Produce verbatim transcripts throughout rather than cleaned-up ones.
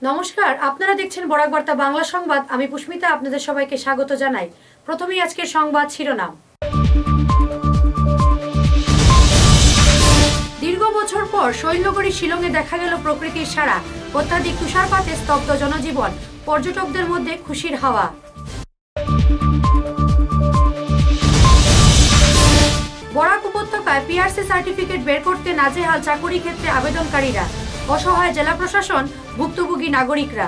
नमस्कार, आपनारा देखছেন बराक बार्ता बांगला संबाद। आमी पुष्मिता आपनादेर सबाइके स्वागत जानाई। प्रथमेई आजकेर संबाद शिरोनाम। दीर्घ बछर पर शैलनगरी शिलंगे देखा गेल प्रकृतिर सारा। अत्याधिक तुषारपाते स्तब्ध जनजीवन, पर्यटकदेर मध्य खुशिर हावा। बराक उपत्यकाय पीआरसी सार्टिफिकेट बेर करते नाजेहाल चाकुरी क्षेत्रे आवेदनकारीरा, असहाय जिला प्रशासन, भुक्तभोगी नागरिकरा।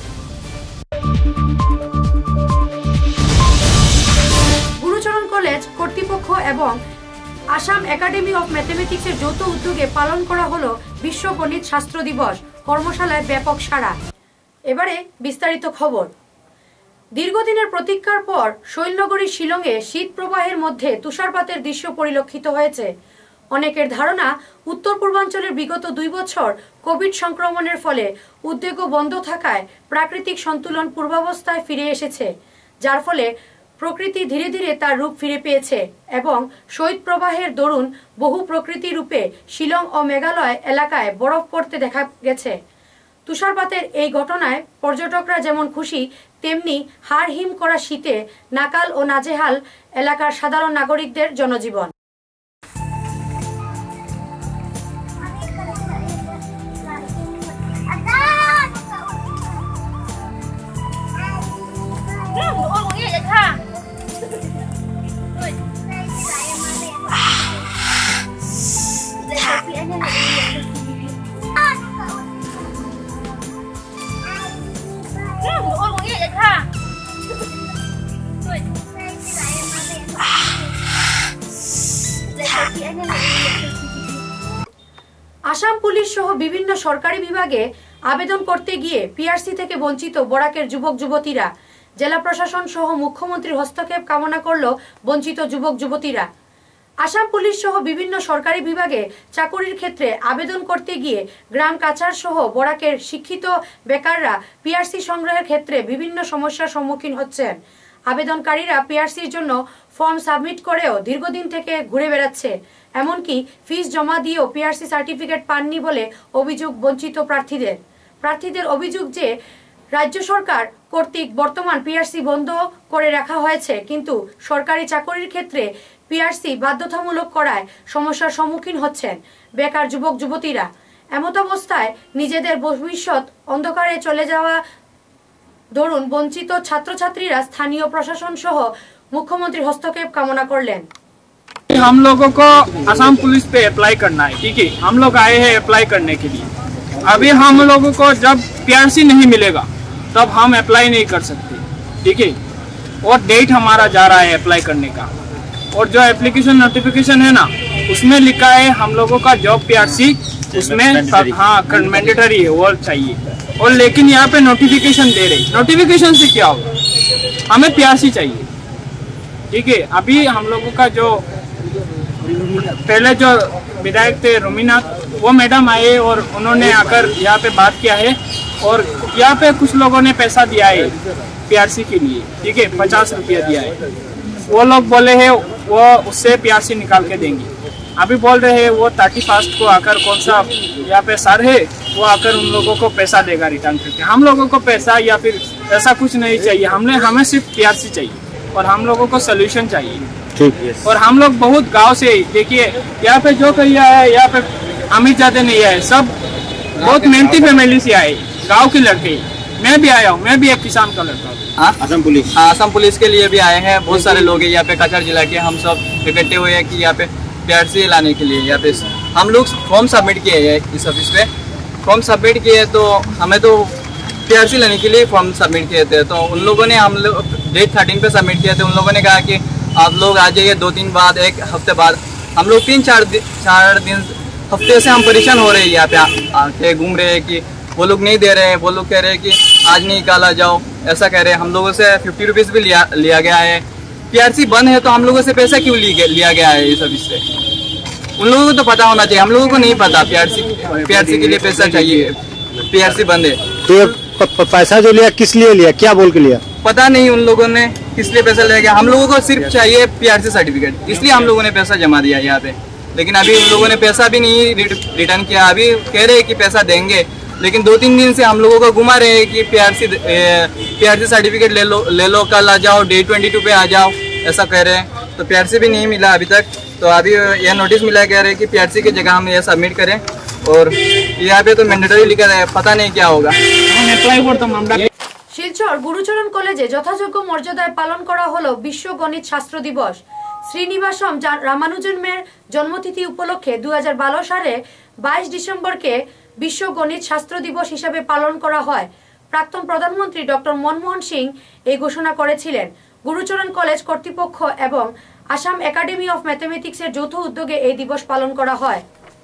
गुरुचरण कलेज कर्तृपक्ष एवं आसाम एकाडेमी अफ मैथमेटिक्सের যৌথ উদ্যোগে পালন করা হলো বিশ্ব গণিত শাস্ত্র দিবস। কর্মশালায় ব্যাপক সাড়া। এবারে বিস্তারিত খবর। দীর্ঘদিনের প্রতীক্ষার পর শৈলনগরী শিলংয়ে শীত প্রবাহের মধ্যে তুষারপাতের দৃশ্য পরিলক্ষিত হয়েছে। অনেকের ধারণা উত্তর পূর্বাঞ্চলের বিগত দুই বছর কোভিড সংক্রমণের ফলে উদ্যোগ বন্ধ থাকায় প্রাকৃতিক সন্তুলন পূর্বাবস্থায় ফিরে এসেছে, যার ফলে প্রকৃতি ধীরে ধীরে তার রূপ ফিরে পেয়েছে এবং শৈত প্রবাহের দরুন বহু প্রকৃতি রূপে শিলং ও মেঘালয় এলাকায় বরফ পড়তে দেখা গেছে। তুষারপাতের এই ঘটনায় পর্যটকরা যেমন খুশি, তেমনি হাড় হিম করা শীতে নাকাল ও নাজেহাল এলাকার সাধারণ নাগরিকদের জনজীবন। आसाम पुलिस सह विभिन्न सरकारी विभागे आवेदन करते गिये पीआरसी থেকে বঞ্চিত বরাকের যুবক যুবতীরা। জেলা প্রশাসন সহ মুখ্যমন্ত্রীর হস্তক্ষেপ কামনা করল বঞ্চিত যুবক যুবতীরা। আসাম পুলিশ সহ বিভিন্ন সরকারি বিভাগে চাকরির ক্ষেত্রে আবেদন করতে গিয়ে গ্রাম কাছার সহ বরাকের শিক্ষিত বেকাররা পিআরসি সংগ্রহের ক্ষেত্রে বিভিন্ন সমস্যার সম্মুখীন হচ্ছেন। আবেদনকারীরা পিআরসির জন্য ফর্ম সাবমিট করেও দীর্ঘদিন থেকে ঘুরে বেড়াচ্ছে, এমনকি ফিস জমা দিয়েও পিআরসি সার্টিফিকেট পাননি বলে অভিযোগ বঞ্চিত প্রার্থীদের। প্রার্থীদের অভিযোগ যে রাজ্য সরকার কর্তৃক বর্তমান পিআরসি বন্ধ করে রাখা হয়েছে, কিন্তু সরকারি চাকরির ক্ষেত্রে পিআরসি বাধ্যতামূলক করায় সমস্যার সম্মুখীন হচ্ছেন বেকার যুবক যুবতীরা। এমত অবস্থায় নিজেদের ভবিষ্যৎ অন্ধকারে চলে যাওয়া দরুন বঞ্চিত ছাত্রছাত্রীরা স্থানীয় প্রশাসন সহ মুখ্যমন্ত্রীর হস্তক্ষেপ কামনা করলেন। हम लोगों को आसाम पुलिस पे अप्लाई करना है, ठीक है। हम लोग आए हैं अप्लाई करने के लिए। अभी हम लोगों को जब पीआरसी नहीं मिलेगा तब हम अप्लाई नहीं कर सकते, ठीक है। और डेट हमारा जा रहा है अप्लाई करने का, और जो एप्लीकेशन नोटिफिकेशन है ना, उसमें लिखा है हम लोगों का जॉब पीआरसी उसमें हाँ मैंडेटरी है, वो चाहिए। और लेकिन यहाँ पे नोटिफिकेशन दे रहे, नोटिफिकेशन से क्या होगा, हमें पीआरसी चाहिए, ठीक है। अभी हम लोगों का जो पहले जो विधायक थे रोमीनाथ, वो मैडम आए और उन्होंने आकर यहाँ पे बात किया है, और यहाँ पे कुछ लोगों ने पैसा दिया है पीआरसी के लिए, ठीक है, पचास रुपया दिया है। वो लोग बोले हैं वो उससे पीआरसी निकाल के देंगे। अभी बोल रहे हैं वो थर्टी फर्स्ट को आकर कौन सा यहाँ पे सर है, वो आकर उन लोगों को पैसा देगा रिटर्न करके। हम लोगों को पैसा या फिर ऐसा कुछ नहीं चाहिए, हमने हमें सिर्फ पीआरसी चाहिए और हम लोगों को सोल्यूशन चाहिए, ठीक है। और हम लोग बहुत गांव से, देखिए यहाँ पे जो कहिया है, यहाँ पे अमीर ज्यादा नहीं आए, सब बहुत मेहनती फैमिली से आए, गांव के लड़के। मैं भी आया हूँ, मैं भी एक किसान का लड़का हूँ। आसाम पुलिस हाँ आसाम पुलिस के लिए भी आए हैं, बहुत सारे लोग हैं यहाँ पे कचर जिला के। हम सब इकट्ठे हुए हैं कि यहाँ पे पीआरसी लाने के लिए यहाँ पे हम लोग फॉर्म सबमिट किए हैं इस ऑफिस पे। फॉर्म सबमिट किए तो हमें तो पीआरसी लेने के लिए फॉर्म सबमिट किए थे, तो उन लोगों ने हम लोग डेट थर्टीन पे सबमिट किए थे। उन लोगों ने कहा कि आप लोग आ जाइए दो दिन बाद, एक हफ्ते बाद। हम लोग तीन चार दिन चार दिन हफ्ते से हम परेशान हो रहे हैं, यहाँ पे आके घूम रहे हैं कि वो लोग नहीं दे रहे हैं। वो लोग कह रहे हैं कि आज नहीं कल आ जाओ, ऐसा कह रहे हैं। हम लोगों से फिफ्टी रुपीज़ भी लिया लिया गया है। पीआरसी बंद है तो हम लोगों से पैसा क्यों लिया गया है इस ऑफिस से? उन लोगों को तो पता होना चाहिए, हम लोगों को नहीं पता। पीआरसी पीआरसी के लिए पैसा चाहिए, पीआरसी बंद है। तो पैसा जो लिया किस लिए लिया, क्या बोल के लिया, पता नहीं उन लोगों ने किस लिए पैसा ले गया। हम लोगों को सिर्फ चाहिए पीआरसी सर्टिफिकेट, इसलिए हम लोगों ने पैसा जमा दिया यहाँ पे। लेकिन अभी उन लोगों ने पैसा भी नहीं रिटर्न किया। अभी कह रहे हैं कि पैसा देंगे, लेकिन दो तीन दिन से हम लोगों को घुमा रहे हैं कि पीआरसी पीआरसी सर्टिफिकेट ले लो ले लो कल आ जाओ, डे ट्वेंटी टू पे आ जाओ, ऐसा कह रहे हैं। तो पीआरसी भी नहीं मिला अभी तक। तो अभी यह नोटिस मिला, कह रहे हैं कि पीआरसी की जगह हम यह सबमिट करें, और यहाँ पे तो मैंडेटरी लिखा है, पता नहीं क्या होगा। শিলচর গুরুচরণ কলেজে যথাযোগ্য মর্যাদায় পালন করা হলো বিশ্ব গণিত শাস্ত্র দিবস। শ্রীনিবাসম রামানুজনের জন্মতিথি উপলক্ষে দুই হাজার বারো সালে বাইশ ডিসেম্বরকে বিশ্ব গণিত শাস্ত্র দিবস হিসাবে পালন করা হয়। প্রাক্তন প্রধানমন্ত্রী ডক্টর মনমোহন সিং এই ঘোষণা করেছিলেন। গুরুচরণ কলেজ কর্তৃপক্ষ এবং আসাম একাডেমি অফ ম্যাথমেটিক্সের যৌথ উদ্যোগে এই দিবস পালন করা হয়।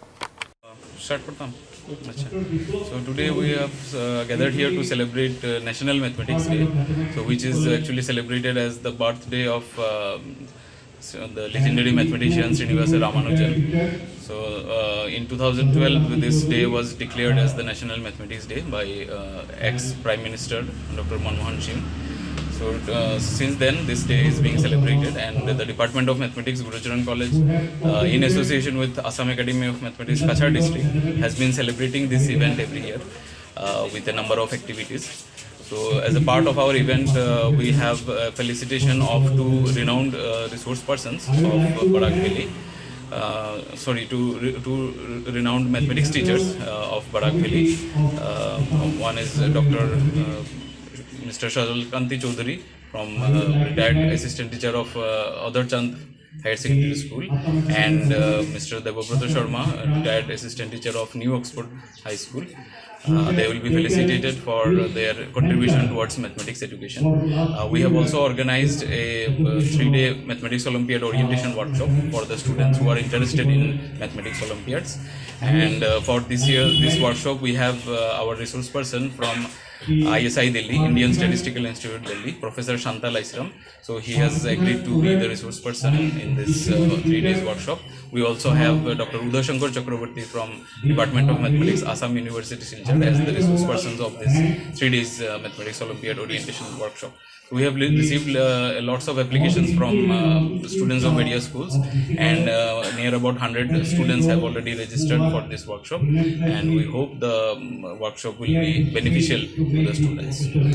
So today we have uh, gathered here to celebrate uh, National Mathematics Day, so which is actually celebrated as the birthday of uh, the legendary mathematician Srinivasa Ramanujan. So uh, in two thousand twelve this day was declared as the National Mathematics Day by uh, ex-Prime Minister Doctor Manmohan Singh. So uh, since then this day is being celebrated, and the Department of Mathematics, Gurucharan College, uh, in association with Assam Academy of Mathematics, Kachar district, has been celebrating this event every year uh, with a number of activities. So as a part of our event, uh, we have a felicitation of two renowned uh, resource persons of Barak Valley. Uh, sorry, two, two renowned mathematics teachers uh, of Barak Valley. Uh, one is Doctor Uh, Mister Shazal Kanti Chaudhary, from uh, retired assistant teacher of uh, Adar Chand Higher Secondary School, and uh, Mister Debabrata Sharma, retired assistant teacher of New Oxford High School. Uh, they will be felicitated for their contribution towards mathematics education. Uh, we have also organized a uh, three-day mathematics Olympiad orientation workshop for the students who are interested in mathematics Olympiads. And uh, for this year, this workshop, we have uh, our resource person from I S I Delhi, Indian Statistical Institute Delhi, Professor Shanta Laisram. So he has agreed to be the resource person in this uh, three days workshop. We also have uh, Doctor Uday Shankar Chakraborty from Department of Mathematics, Assam University, Silchar, as the resource persons of this three days uh, Mathematics Olympiad orientation workshop. We have received uh, lots of applications from uh, students of various schools, and uh, near about one hundred students have already registered for this workshop, and we hope the um, workshop will be beneficial to the students.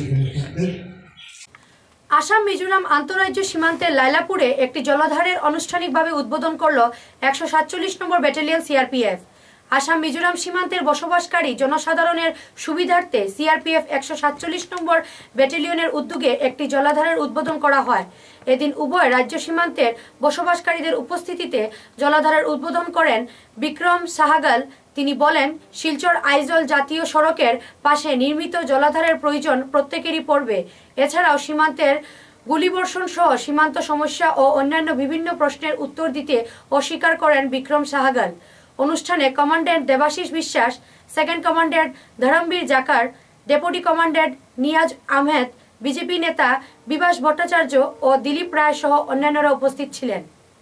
Assam Mizoram আন্তঃরাজ্য সীমান্তের লাইলাপুরে একটি জলাধারের আনুষ্ঠানিকভাবে উদ্বোধন করল একশো সাতচল্লিশ নম্বর battalion CRPF. Assam Mizoram সীমান্তের বসবাসকারী জনসাধারণের সুবিধার্থে সিআরপিএফ একশো সাতচল্লিশ নম্বর ব্যাটালিয়নের উদ্যোগে একটি জলাধারের উদ্বোধন করা হয়। এদিন উভয় রাজ্য সীমান্তের বসবাসকারীদের উপস্থিতিতে জলাধারের উদ্বোধন করেন বিক্রম সাহাগাল। তিনি বলেন, শিলচর আইজল জাতীয় সড়কের পাশে নির্মিত জলাধারের প্রয়োজন প্রত্যেকেরই পড়বে। এছাড়াও সীমান্তের গুলিবর্ষণ সহ সীমান্ত সমস্যা ও অন্যান্য বিভিন্ন প্রশ্নের উত্তর দিতে অস্বীকার করেন বিক্রম সাহাগাল। অনুষ্ঠানে commandant Debashish Biswas, second commandant Dharamvir Jakhar, deputy commandant Niaz Ahmed, BJP নেতা বিভাস ভট্টাচার্য ও দিলীপ রায় সহ অন্যান্যরা উপস্থিত ছিলেন।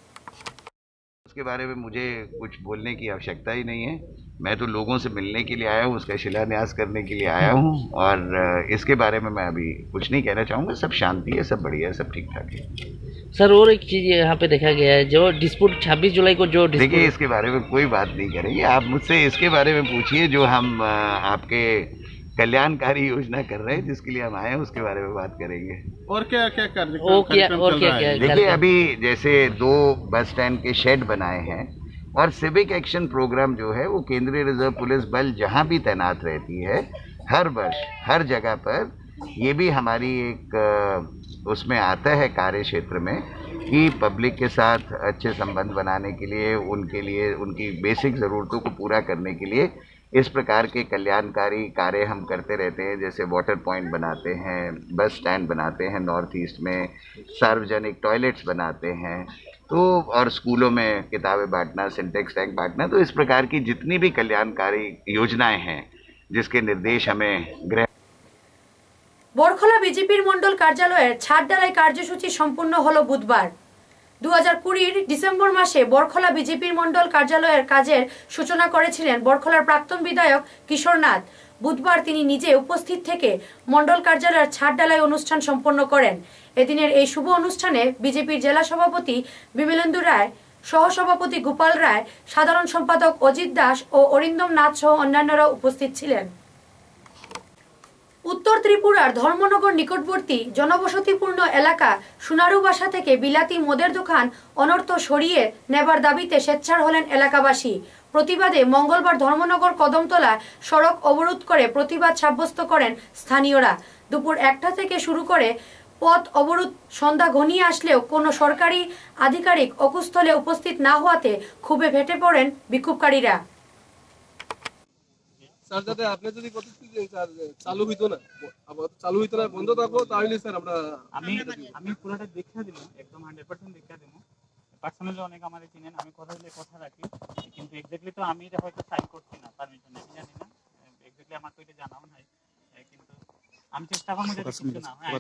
उसके बारे में मुझे कुछ बोलने की आवश्यकता ही नहीं है। मैं तो लोगों से मिलने के लिए आया हूँ, उसका शिलान्यास करने के लिए आया हूँ, और इसके बारे में मैं अभी कुछ नहीं कहना चाहूँगा। सब शांति है, सब बढ़िया है, सब ठीक ठाक है। सर और एक चीज़ यहाँ पे देखा गया है, जो डिस्प्यूट छब्बीस जुलाई को जो देखिए, इसके बारे में कोई बात नहीं करेंगे। आप मुझसे इसके बारे में पूछिए जो हम आपके कल्याणकारी योजना कर रहे हैं, जिसके लिए हम आए हैं, उसके बारे में बात करेंगे। और क्या क्या कर और क्या और क्या क्या देखिए, अभी जैसे दो बस स्टैंड के शेड बनाए हैं, और सिविक एक्शन प्रोग्राम जो है वो केंद्रीय रिजर्व पुलिस बल जहाँ भी तैनात रहती है हर वर्ष हर जगह पर, ये भी हमारी एक उसमें आता है कार्य क्षेत्र में कि पब्लिक के साथ अच्छे संबंध बनाने के लिए, उनके लिए उनकी बेसिक ज़रूरतों को पूरा करने के लिए इस प्रकार के कल्याणकारी कार्य हम करते रहते हैं। जैसे वाटर पॉइंट बनाते हैं, बस स्टैंड बनाते हैं नॉर्थ ईस्ट में, सार्वजनिक टॉयलेट्स बनाते हैं, तो और स्कूलों में किताबें बांटना, सिंटेक्स टैंक बांटना। तो इस प्रकार की जितनी भी कल्याणकारी योजनाएं हैं जिसके निर्देश हमें गृह। বরখলা বিজেপির মন্ডল কার্যালয়ের ছাদ ঢালাই কার্যসূচি সম্পূর্ণ হলো বুধবার। দু হাজার কুড়ির ডিসেম্বর মাসে বরখলা বিজেপির মন্ডল কার্যালয়ের কাজের সূচনা করেছিলেন বরখলার প্রাক্তন বিধায়ক কিশোর নাথ। বুধবার তিনি নিজে উপস্থিত থেকে মন্ডল কার্যালয়ের ছাদ ঢালাই অনুষ্ঠান সম্পন্ন করেন। এদিনের এই শুভ অনুষ্ঠানে বিজেপির জেলা সভাপতি বিমলেন্দু রায়, সহসভাপতি গোপাল রায়, সাধারণ সম্পাদক অজিত দাস ও অরিন্দম নাথ সহ অন্যান্যরা উপস্থিত ছিলেন। উত্তর ত্রিপুরার ধর্মনগর নিকটবর্তী জনবসতিপূর্ণ এলাকা সোনারুবাসা থেকে বিলাতি মদের দোকান অনর্থ সরিয়ে নেবার দাবিতে সোচ্চার হলেন এলাকাবাসী। প্রতিবাদে মঙ্গলবার ধর্মনগর কদমতলা সড়ক অবরোধ করে প্রতিবাদ সাব্যস্ত করেন স্থানীয়রা। দুপুর একটা থেকে শুরু করে পথ অবরোধ সন্ধ্যা ঘনিয়ে আসলেও কোনো সরকারি আধিকারিক অকুস্থলে উপস্থিত না হওয়াতে ক্ষোভে ফেটে পড়েন বিক্ষোভকারীরা। স্যার যাতে আপনি যদি প্রতিশ্রুতি দেন স্যার চালু হইতো না, আবার চালু হইতো না, বন্ধ থাকবো, তাহলে স্যার আমরা আমি আমি পুরোটা দেখা দিব, একদম হান্ড্রেড পার্সেন্ট দেখা দেবো। পার্সোনালি অনেক আমার চিনেন, আমি কথা দিলে কথা রাখি, কিন্তু এক্স্যাক্টলি তো আমি এটা হয়তো সাইন করছি না পারমিশন, আমি জানি না এক্স্যাক্টলি, আমার তো এটা জানাও নাই, কিন্তু আমি চেষ্টা করবো যাতে কিছু না হয়।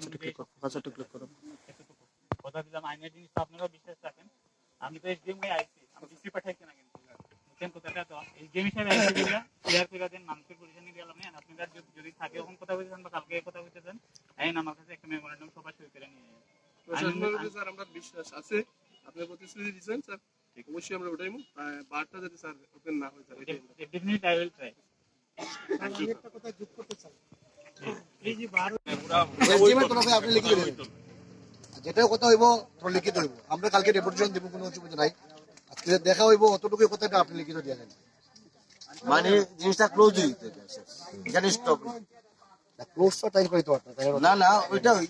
কথা দিলাম আইনের জিনিস তো আপনারাও বিশ্বাস রাখেন। আমি তো এসডিএম এ আইছি, আমি ডিসি পাঠাইছি না, কিন্তু কথাটা তো এসডিএম হিসাবে আইছি দিলা ক্লিয়ার করে দেন, মানুষের পরিচালনা গেলাম না। আপনারা যদি থাকে এখন কথা বলতেছেন বা কালকে কথা বলতেছেন, আইন আমার কাছে একটা মেমোরেন্ডাম সবাই সই করে নিয়ে যাবেন। স্যার আমরা বিশ্বাস আছে, আপনি প্রতিশ্রুতি দিয়েছেন স্যার, অবশ্যই আমরা ওটাই বারটা যাতে স্যার ওপেন না হয় sir, definitely I will try. আমি একটা কথা যোগ করতে চাই, এই যে বারো এসডিএমের তরফে আপনি লিখিত দেবেন, যেটাও কথা হইব তোর লিখিত হইব, আমরা কালকে ডেপুটেশন দেব, কোনো অসুবিধা নাই। আজকে দেখা হইব অতটুকু কথাটা আপনি লিখিত দিয়ে দেন, মানে জিনিসটা ক্লোজ হইতে জানি স্টপ ক্লোজটা টাইম করিতে পারত না না ওইটা ওই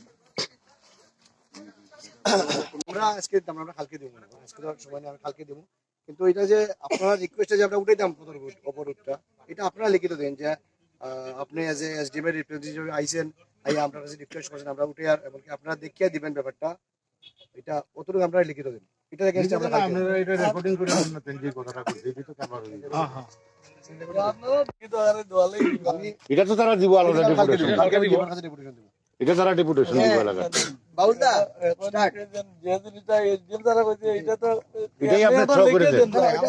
আমরা আজকে আমরা কালকে দেব, মানে আজকে সময় নেই, আমি কালকে দেব। কিন্তু এটা যে আপনারা রিকোয়েস্টে যে আমরা উঠাই দাম অবরোধটা, এটা আপনারা লিখিত দেন যে আপনি এজ এ এসডিএম এর রিপ্রেজেন্টেটিভ আইসেন, আই আপনার কাছে রিকোয়েস্ট করছেন, আমরা উঠে আর এমনকি আপনারা দেখিয়ে দিবেন ব্যাপারটা, এটা অতটুকু আপনারা লিখিত দেন। এটা এগেইনস্ট আমরা আপনারা এটা রেকর্ডিং করে আপনারা যে কথাটা কইছি এটা তো ক্যামেরা হই, হ্যাঁ হ্যাঁ কিন্তু আরে দোয়ালে আমি এটা তো তারা দিব আলাদা ডেপুটেশন, কালকে দিব, আমার কাছে ডেপুটেশন দিব, এটা তারা ডেপুটেশন দিব আলাদা। বাউলদা স্টার্ট যে জিনিসটা এসডিএম দ্বারা কইছে, এটা তো এটাই আপনি থ্রো করে দেন,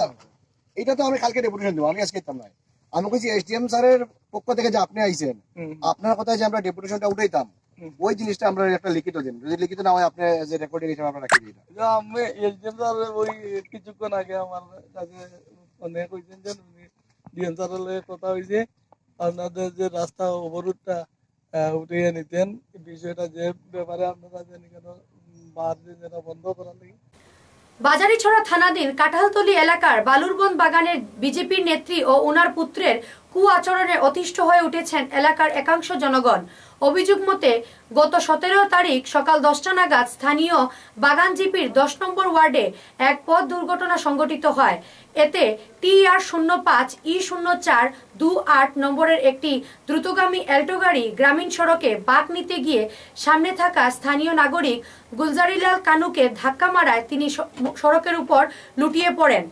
এটা তো আমি কালকে ডেপুটেশন দিব, আমি আজকে দিতাম না। আমি কইছি এসডিএম স্যারের পক্ষ থেকে যে আপনি আইছেন, আপনার কথায় যে আমরা ডেপুটেশনটা উঠাইতাম, ওই জিনিসটা আমরা একটা লিখিত দিন, যদি লিখিত না হয় আপনি যে রেকর্ডিং হিসেবে আমরা রাখি দিই। আমি এসডিএম স্যারের ওই কিছুক্ষণ আগে আমার কাছে ফোনে কইছেন যে ডিএম স্যারের কথা হইছে, আপনাদের যে রাস্তা অবরোধটা উঠিয়ে নিতেন, বিষয়টা যে ব্যাপারে আপনারা জানি কেন বার যেন বন্ধ করার লাগে। বাজারিছড়া থানাধীন কাঁঠালতলী এলাকার বালুরবন বাগানের বিজেপির নেত্রী ও ওনার পুত্রের কু আচরণে অতিষ্ঠ হয়ে উঠেছেন এলাকার একাংশ জনগণ। অভিযোগ মতে গত সতেরো তারিখ সকাল দশটা নাগাদ স্থানীয় বাগান জিপির দশ নম্বর ওয়ার্ডে এক পথ দুর্ঘটনা সংঘটিত হয়। এতে টি আর শূন্য পাঁচ ই শূন্য চার দু আট নম্বরের একটি দ্রুতগামী অ্যাল্টো গাড়ি গ্রামীণ সড়কে বাঁক নিতে গিয়ে সামনে থাকা স্থানীয় নাগরিক গুলজারিলাল কানুকে ধাক্কা মারায় তিনি সড়কের উপর লুটিয়ে পড়েন।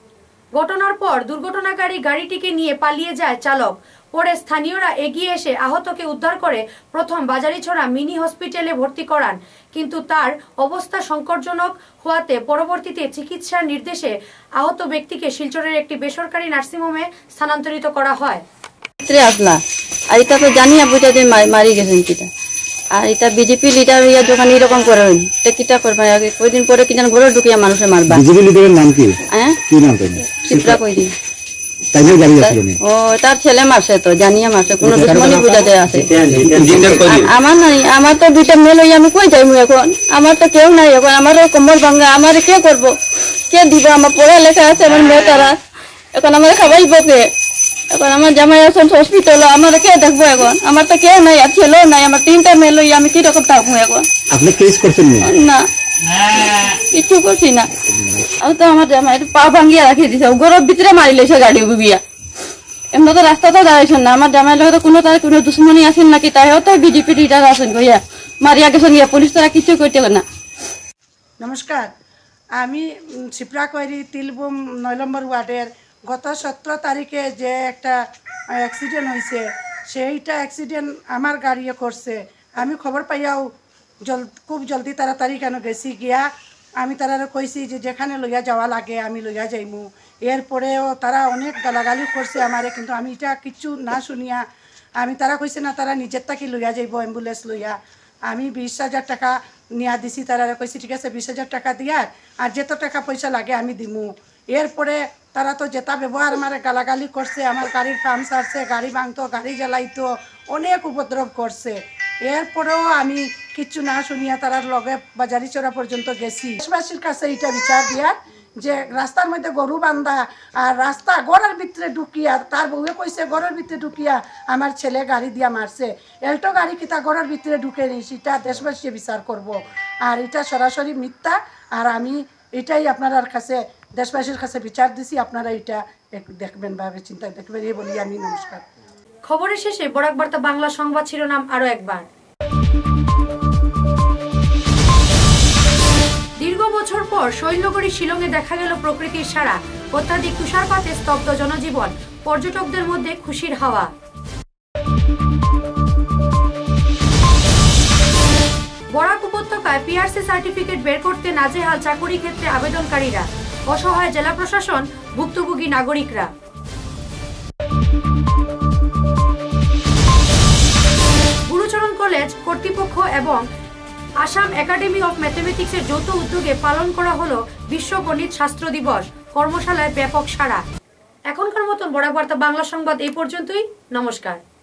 ঘটনার পর দুর্ঘটনাকারী গাড়িটিকে নিয়ে পালিয়ে যায় চালক। পরে স্থানীয়রা এগিয়ে এসে আহতকে উদ্ধার করে প্রথম বাজারিছড়া মিনি হসপিটালে ভর্তি করান, কিন্তু তার অবস্থা সংকটজনক হওয়াতে পরবর্তীতে চিকিৎসার নির্দেশে আহত ব্যক্তিকে শিলচরের একটি বেসরকারি নার্সিংহোমে স্থানান্তরিত করা হয়। আসলা আর এটা তো জানি বুঝা যে মারি গেছেন কিটা, আর এটা বিজেপি লিডার হইয়া যখন এরকম করেন এটা কিটা করবে, কয়দিন পরে কি জান ঘরে ঢুকিয়া মানুষে মারবা। বিজেপি লিডারের নাম কি? হ্যাঁ কি নাম তাই? চিত্রা কইদিন। তাইলে গাড়ি আসলো না। ও তার ছেলে মারছে তো জানিয়া মারছে, কোনো দুশ্মনী বুঝা যায় আছে। আমার নাই, আমার তো দুইটা মেয়ে লই আমি কই যাইমু এখন, আমার তো কেউ নাই এখন, আমারও কোমর ভাঙা, আমার কে করব, কে দিব, আমার পড়ালেখা আছে, আমার মেয়ে তারা এখন আমার খাওয়াইব কে, এখন আমার জামাই আছেন হসপিটাল, আমার কে দেখবো এখন, আমার তো কেউ নাই, আর ছেলেও নাই, আমার তিনটা মেয়ে লই আমি কি রকম থাকবো এখন। আপনি কেস করছেন না? কিছু করছি না, আমি তো আমার জামাই পা ভাঙিয়া রাখি দিছে, গরব ভিতরে মারি লেছে গাড়ি বিয়া, এমন তো রাস্তা তো দাঁড়াইছেন না, আমার জামাই লোক কোনো তার কোনো দুশ্মনী আছেন নাকি, তাইও তো বিজেপি লিডার আছেন কইয়া মারিয়া গেছেন গিয়া, পুলিশ তারা কিছু করতে না। নমস্কার, আমি শিপ্রা কৈরি তিলবুম নয় নম্বর ওয়ার্ডের গত সতেরো তারিখে যে একটা অ্যাক্সিডেন্ট হয়েছে, সেইটা অ্যাক্সিডেন্ট আমার গাড়িয়ে করছে। আমি খবর পাইয়াও জল খুব জলদি তাড়াতাড়ি কেন গেছি গিয়া, আমি তারা কইছি যে যেখানে লইয়া যাওয়া লাগে আমি লইয়া যাইমু। এরপরেও তারা অনেক গালাগালি করছে আমারে, কিন্তু আমি এটা কিছু না শুনিয়া আমি তারা কইছে না তারা নিজের তাকে লইয়া যাইব অ্যাম্বুলেন্স লইয়া। আমি বিশ হাজার টাকা নিয়া দিছি, তারা কইছি ঠিক আছে বিশ হাজার টাকা দিয়ার আর যেত টাকা পয়সা লাগে আমি দিমু। এরপরে তারা তো যেটা ব্যবহার আমার গালাগালি করছে, আমার গাড়ির ফার্ম সারছে, গাড়ি ভাঙতো, গাড়ি জ্বালাইতো, অনেক উপদ্রব করছে। এরপরেও আমি কিচ্ছু না শুনিয়া তারার লগে বাজারিচড়া পর্যন্ত গেছি। দেশবাসীর কাছে এটা বিচার দিয়া যে রাস্তার মধ্যে গরু বান্ধা আর রাস্তা গড়ের ভিতরে ঢুকিয়া তার বউয়ে কইছে গড়ের ভিতরে ঢুকিয়া আমার ছেলে গাড়ি দিয়া মারছে। এল্টো গাড়ি কিতা গড়ের ভিতরে ঢুকে নি সেটা দেশবাসী বিচার করব। আর এটা সরাসরি মিথ্যা। আর আমি এটাই আপনার কাছে দেশবাসীর কাছে বিচার দিছি, আপনারা এটা দেখবেন ভাবে চিন্তা দেখবেন এই বলি আমি নমস্কার। খবরের শেষে বরাক বার্তা বাংলা সংবাদ শিরোনাম আরো একবার। দীর্ঘ বছর পর শৈলনগরী শিলংয়ে দেখা গেল প্রকৃতির সাড়া। অত্যাধিক তুষারপাতে স্তব্ধ জনজীবন, পর্যটকদের মধ্যে খুশির হাওয়া। বরাক উপত্যকায় পিআরসি সার্টিফিকেট বের করতে নাজেহাল চাকরি ক্ষেত্রে আবেদনকারীরা, অসহায় জেলা প্রশাসন, ভুক্তভোগী নাগরিকরা। গুরুচরণ কলেজ কর্তৃপক্ষ এবং আসাম একাডেমি অফ ম্যাথমেটিক্সের যৌথ উদ্যোগে পালন করা হলো বিশ্ব গণিত শাস্ত্র দিবস। কর্মশালায় ব্যাপক সাড়া। এখনকার মতন বরাক বার্তা বাংলা সংবাদ এই পর্যন্তই। নমস্কার।